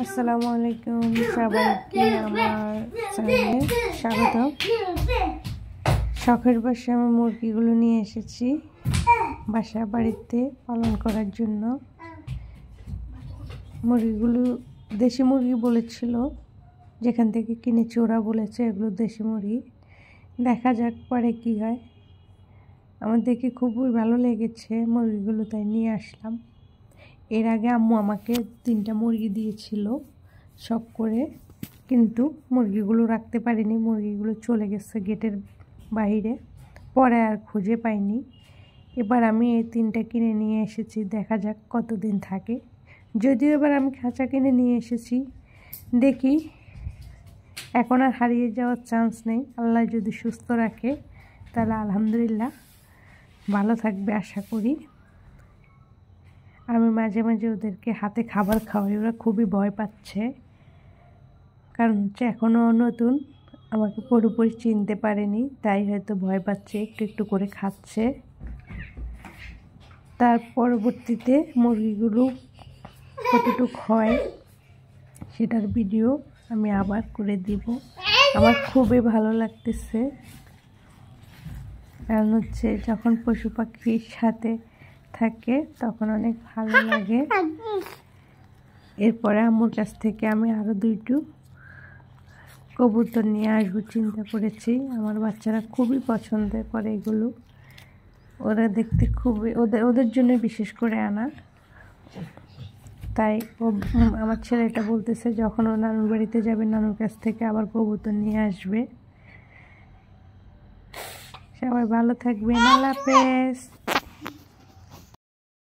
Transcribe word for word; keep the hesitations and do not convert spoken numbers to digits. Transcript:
আসসালামু আলাইকুম, সবাইকে আমার চ্যানেলে স্বাগত। শখের বশে আমি মুরগিগুলো নিয়ে এসেছি বাসা বাড়িতে পালন করার জন্য। মুরগিগুলো দেশি মুরগি বলেছিল, যেখান থেকে কিনেছি ওরা বলেছে এগুলো দেশি মুরগি। দেখা যাক পরে কি হয়। আমার দেখে খুবই ভালো লেগেছে মুরগিগুলো, তাই নিয়ে আসলাম। এর আগে আম্মু আমাকে তিনটা মুরগি দিয়েছিল শখ করে, কিন্তু মুরগিগুলো রাখতে পারিনি। মুরগিগুলো চলে গেছে গেটের বাইরে, পরে আর খুঁজে পাইনি। এবার আমি এই তিনটা কিনে নিয়ে এসেছি, দেখা যাক কতদিন থাকে। যদিও এবার আমি খাঁচা কিনে নিয়ে এসেছি, দেখি এখন আর হারিয়ে যাওয়ার চান্স নেই। আল্লাহ যদি সুস্থ রাখে তাহলে আলহামদুলিল্লাহ ভালো থাকবে আশা করি। আমি মাঝে মাঝে ওদেরকে হাতে খাবার খাওয়াই, ওরা খুবই ভয় পাচ্ছে, কারণ হচ্ছে এখনও নতুন, আমাকে পুরোপুরি চিনতে পারেনি, তাই হয়তো ভয় পাচ্ছে, একটু একটু করে খাচ্ছে। তার পরবর্তীতে মুরগিগুলো কতটুকু হয় সেটার ভিডিও আমি আবার করে দিব। আমার খুবই ভালো লাগতেছে, কারণ হচ্ছে যখন পশু পাখির সাথে থাকে তখন অনেক ভালো লাগে। এরপরে আম্মুর কাছ থেকে আমি আরও দুইটু কবুতর নিয়ে আসবো চিন্তা করেছি। আমার বাচ্চারা খুবই পছন্দ করে এগুলো, ওরা দেখতে খুবই, ওদের ওদের জন্য বিশেষ করে আনা। তাই ও আমার ছেলেটা বলতেছে যখন ও নানুর বাড়িতে যাবে নানুর কাছ থেকে আবার কবুতর নিয়ে আসবে। সবাই ভালো থাকবেন, আল্লাহ হাফেজ।